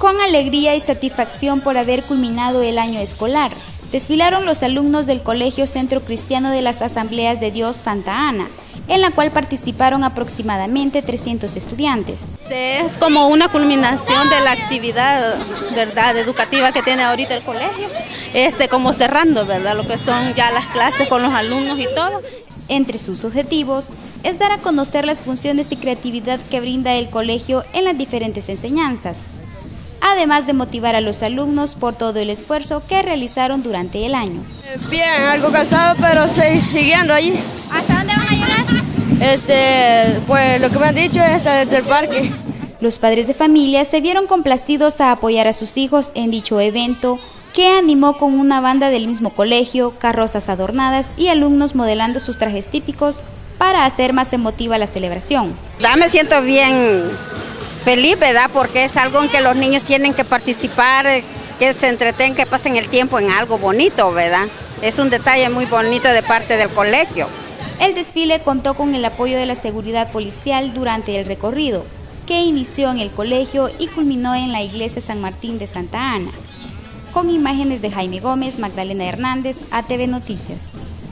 Con alegría y satisfacción por haber culminado el año escolar, desfilaron los alumnos del Colegio Centro Cristiano de las Asambleas de Dios Santa Ana, en la cual participaron aproximadamente 300 estudiantes. Es como una culminación de la actividad, ¿verdad?, educativa que tiene ahorita el colegio, como cerrando, ¿verdad?, lo que son ya las clases con los alumnos y todo. Entre sus objetivos es dar a conocer las funciones y creatividad que brinda el colegio en las diferentes enseñanzas, además de motivar a los alumnos por todo el esfuerzo que realizaron durante el año. Bien, algo cansado, pero siguiendo allí. ¿Hasta dónde van a llegar? Pues lo que me han dicho es hasta desde el parque. Los padres de familia se vieron complacidos a apoyar a sus hijos en dicho evento, que animó con una banda del mismo colegio, carrozas adornadas y alumnos modelando sus trajes típicos para hacer más emotiva la celebración. Me siento bien feliz, ¿verdad? Porque es algo en que los niños tienen que participar, que se entretengan, que pasen el tiempo en algo bonito, ¿verdad? Es un detalle muy bonito de parte del colegio. El desfile contó con el apoyo de la seguridad policial durante el recorrido, que inició en el colegio y culminó en la iglesia San Martín de Santa Ana. Con imágenes de Jaime Gómez, Magdalena Hernández, ATV Noticias.